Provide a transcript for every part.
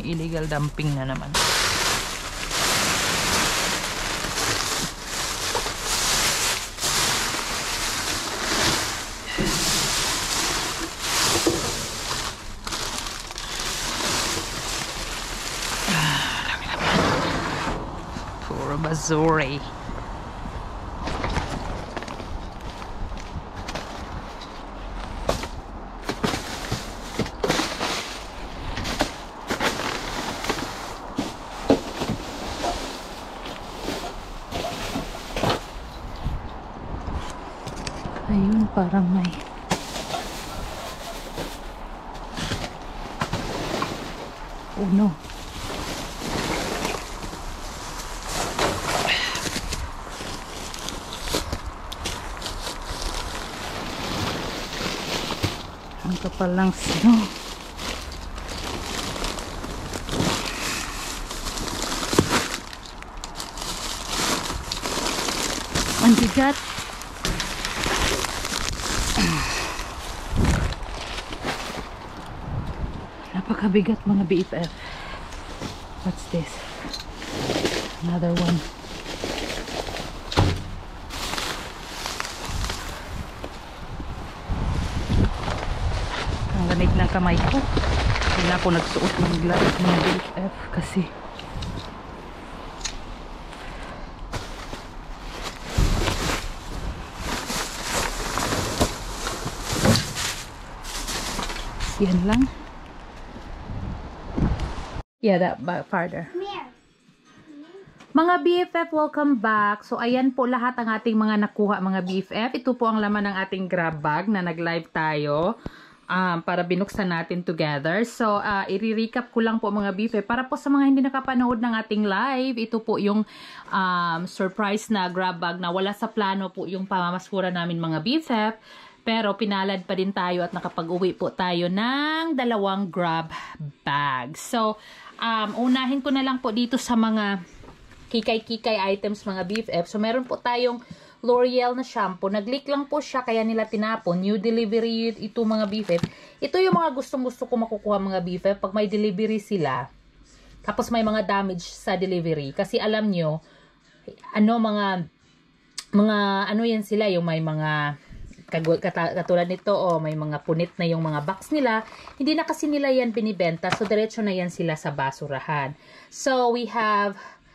illegal dumping na naman. Puro basura. Ayun, parang may no. Ang kapal lang snow. Ang bigat. Napakabigat mga BFF. What's this? Another one. Ang lamig ng kamay ko. Hindi na ako nagsuot ng gloves mga BFF kasi yan lang. Yeah, that back farther. Mga BFF, welcome back. So, ayan po lahat ang ating mga nakuha mga BFF. Ito po ang laman ng ating grab bag na nag-live tayo para binuksan natin together. So, i-recap ko lang po mga BFF. Para po sa mga hindi nakapanood ng ating live, ito po yung surprise na grab bag na wala sa plano po yung pamamasura namin mga BFF. Pero pinalad pa din tayo at nakapag-uwi po tayo ng 2 grab bags. So, unahin ko na lang po dito sa mga kikay-kikay items mga BFF. So, meron po tayong L'Oreal na shampoo. Nag-leak lang po siya kaya nila tinapon. New delivery ito mga BFF. Ito yung mga gustong-gusto ko makukuha mga BFF pag may delivery sila. Tapos may mga damage sa delivery. Kasi alam nyo, ano yan sila, yung may mga katulad nito, may mga punit na yung mga box nila. Hindi na kasi nila yan binibenta. So, diretso na yan sila sa basurahan. So, we have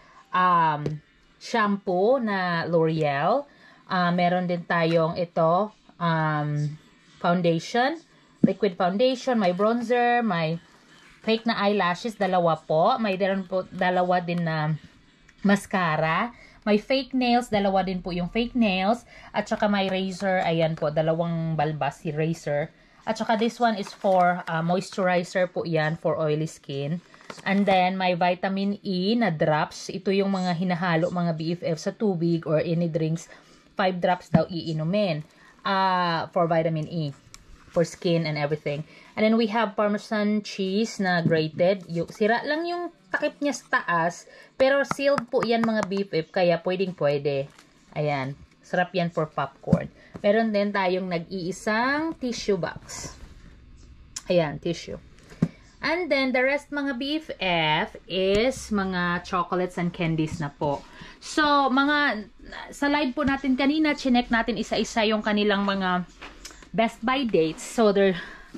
shampoo na L'Oreal. Meron din tayong ito, foundation, liquid foundation, may bronzer, may fake na eyelashes, 2 po. May meron po 2 din na mascara. May fake nails, 2 din po yung fake nails. At saka may razor, ayan po, 2 balbas si razor. At saka this one is for moisturizer po yan for oily skin. And then may vitamin E na drops. Ito yung mga hinahalo mga BFF sa tubig or any drinks. 5 drops daw iinumin for vitamin E. For skin and everything. And then we have Parmesan cheese na grated. Sira lang yung takip niya sa taas. Pero sealed po yan mga BFF. Kaya pwedeng-pwede. Ayan. Sarap yan for popcorn. Meron din tayong nag-iisang tissue box. Ayan, tissue. And then the rest mga BFF is mga chocolates and candies na po. So, sa live po natin kanina, chinek natin isa-isa yung kanilang mga Best Buy dates. So, they're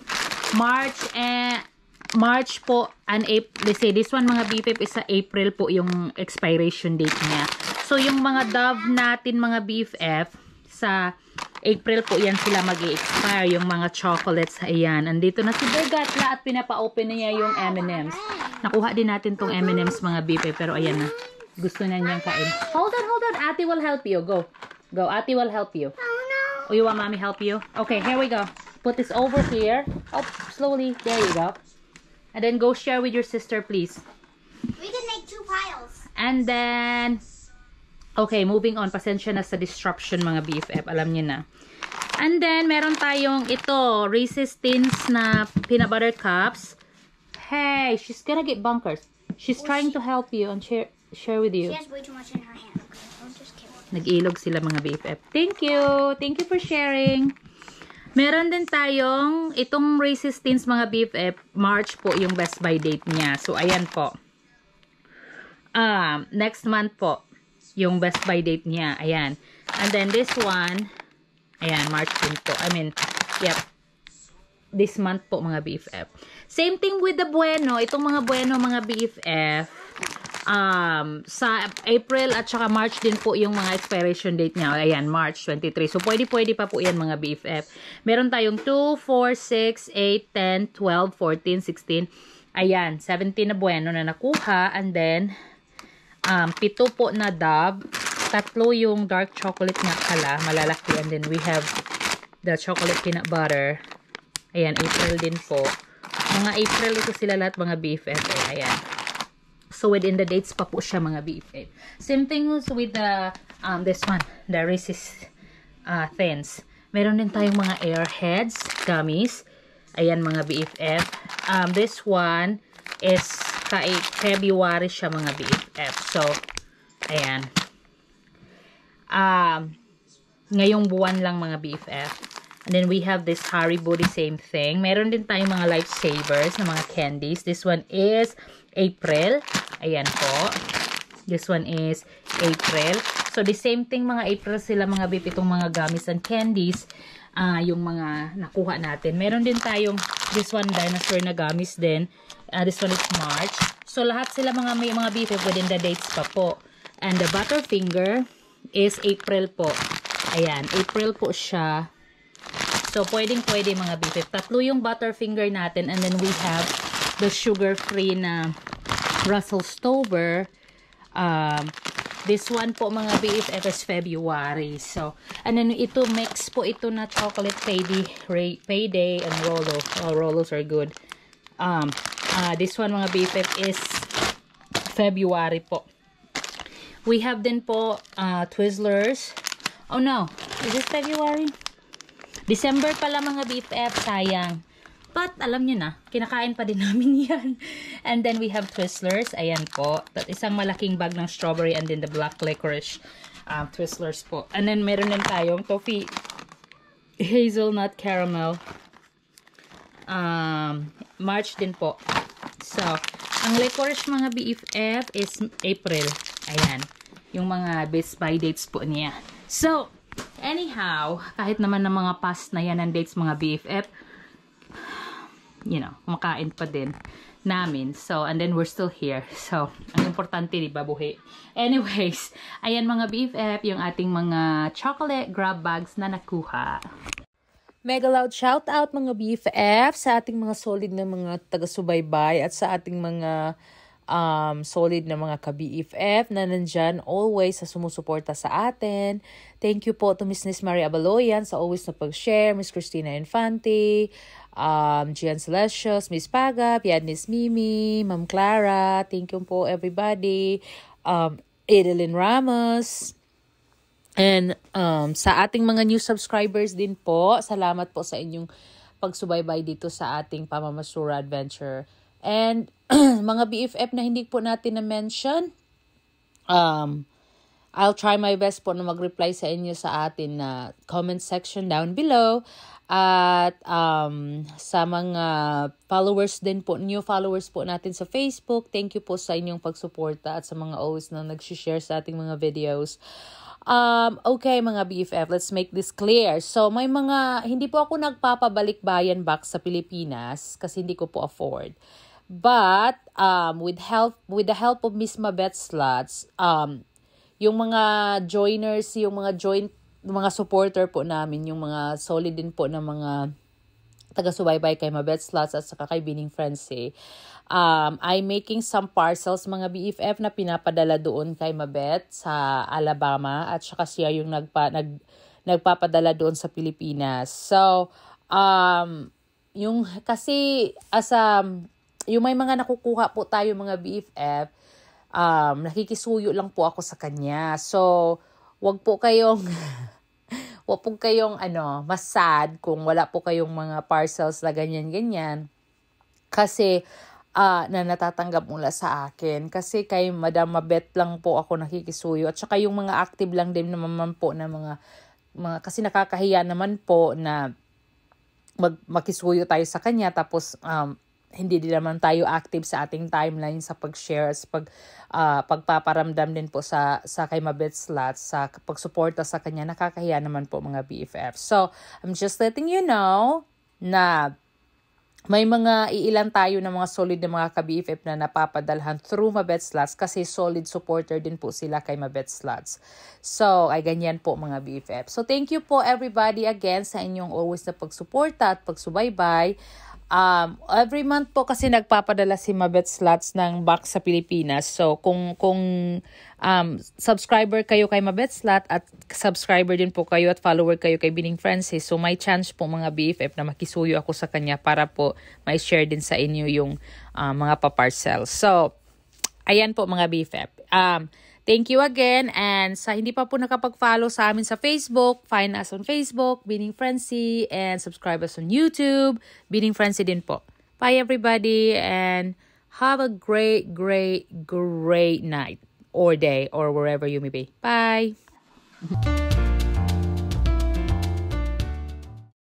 March po and April. Let's say, this one mga BFF is sa April po yung expiration date niya. So, yung mga Dove natin mga BFF, sa April po yan sila mag-i-expire. Yung mga chocolates, ayan. Andito na si Bergatla at pinapa-open na niya yung M&M's. Nakuha din natin tong M&M's mga BFF. Pero ayan na. Gusto na niyang kain. Hold on, hold on. Ate will help you. Go. Go. Ate will help you. Oh, you want mommy help you? Okay, here we go. Put this over here. Oh, slowly. There you go. And then go share with your sister, please. We can make 2 piles. And then, okay, moving on. Pasensya na sa disruption, mga BFF. Alam niyo na. And then, meron tayong ito. Reese's Tins na peanut butter cups. Hey, she's gonna get bunkers. She's trying to help you and share with you. She has way too much in her hand. Okay, I'll just kill her. Nag-ilog sila mga BFF. Thank you. Thank you for sharing. Meron din tayong itong resistance mga BFF, March po yung best buy date niya. So, ayan po. Next month po yung best buy date niya. Ayan. And then this one, ayan, March din po. I mean, yep. This month po mga BFF. Same thing with the Bueno. Itong mga Bueno mga BFF. Sa April at saka March din po yung mga expiration date niya. Ayan, March 23. So, pwede pa po yan mga BFF. Meron tayong 2, 4, 6, 8, 10, 12, 14, 16. Ayan, 17 na Bueno na nakuha. And then, 7 po na Dove. 3 yung dark chocolate nga pala, malalaki. And then, we have the chocolate peanut butter. Ayan, April din po. Mga April ito sila lahat mga BFF. Ayan. So, within the dates pa po siya mga BFF. Same thing with the, this one, the Reese's Thins. Meron din tayong mga Airheads, gummies. Ayan mga BFF. This one is kay February siya mga BFF. So, ayan. Ngayong buwan lang mga BFF. And then we have this Haribo, the same thing. Meron din tayong mga lifesavers na mga candies. This one is April. Ayan po. This one is April. So, the same thing mga April sila mga bip. Itong mga gummies and candies. Yung mga nakuha natin. Meron din tayong this one dinosaur na gummies din. This one is March. So, lahat sila may mga bip within the dates pa po. And the Butterfinger is April po. Ayan. April po siya. So, pwedeng-pwede mga BFF. 3 yung Butterfinger natin. And then we have the sugar-free na Russell Stover. This one po mga BFF is February. So, and then ito mix po ito na chocolate payday and Rolo. Oh, Rolos are good. This one mga BFF is February po. We have din po Twizzlers. Oh no, is this February? December pala mga BFF, sayang. But, alam nyo na, kinakain pa din namin yan. And then, we have Twizzlers. Ayan po. Isang malaking bag ng strawberry and then the black licorice Twizzlers po. And then, meron din tayong toffee hazelnut caramel. March din po. So, ang licorice mga BFF is April. Ayan. Yung mga best by dates po niya. So, anyhow, kahit naman ng mga past na yan ang dates mga BFF, you know, kumakain pa din namin. So, and then we're still here. So, ang importante, di ba, buhay? Anyways, ayan mga BFF, yung ating mga chocolate grab bags na nakuha. Mega loud shout out mga BFF sa ating mga solid na mga taga-subaybay at sa ating mga solid na mga ka-BFF na nandyan always sa sumusuporta sa atin. Thank you po to Miss Maria Abaloyan sa always na pag-share, Miss Christina Infante, Gian Celestius, Miss Paga, Miss Mimi, Ma'am Clara, thank you po everybody, Edelyn Ramos, and sa ating mga new subscribers din po, salamat po sa inyong pagsubaybay dito sa ating Pamamasura Adventure. And mga BFF na hindi po natin na-mention, I'll try my best po na mag-reply sa inyo sa atin na comment section down below. At sa mga followers din po, new followers po natin sa Facebook, thank you po sa inyong pagsuporta at sa mga always na nag-share sa ating mga videos. Okay mga BFF, let's make this clear. So may mga, hindi po ako nagpapabalik bayan back sa Pilipinas kasi hindi ko po afford. But with the help of Miss Mabet Slots, yung mga joiners, yung mga supporter po namin, yung mga solid din po na mga taga-subaybay kay Mabet Slots at saka kay Bining Frenzy, I'm making some parcels mga BFF na pinapadala doon kay Mabet sa Alabama at saka siya yung nagpapadala doon sa Pilipinas. So, yung kasi yung may mga nakukuha po tayo mga BFF, nakikisuyo lang po ako sa kanya. So, wag po kayong mas sad kung wala po kayong mga parcels na ganyan-ganyan. Kasi, na natatanggap mula sa akin. Kasi kay Madam Mabet lang po ako nakikisuyo. At saka yung mga active lang din naman po na mga kasi nakakahiya naman po na makisuyo tayo sa kanya, tapos hindi din naman tayo active sa ating timeline sa pag-share, sa pagpaparamdam din po sa kay Mabet Slots, sa pagsuporta sa kanya, nakakahiya naman po mga BFF. So, I'm just letting you know na may mga iilan tayo ng mga solid na mga ka-BFF na napapadalhan through Mabet Slots kasi solid supporter din po sila kay Mabet Slots. So, ay ganyan po mga BFF. So, thank you po everybody again sa inyong always na pagsuporta at pagsubaybay. Every month po kasi nagpapadala si Mabet Slots ng box sa Pilipinas. So, kung subscriber kayo kay Mabet Slot at subscriber din po kayo at follower kayo kay Bining Francis, so may chance po mga BFF na makisuyo ako sa kanya para po may share din sa inyo yung mga paparcel. So, ayan po mga BFF. Thank you again, and sa hindi pa po nakapag-follow sa amin sa Facebook, find us on Facebook, Bining Francie, and subscribe us on YouTube, Bining Francie din po. Bye everybody, and have a great night or day or wherever you may be. Bye!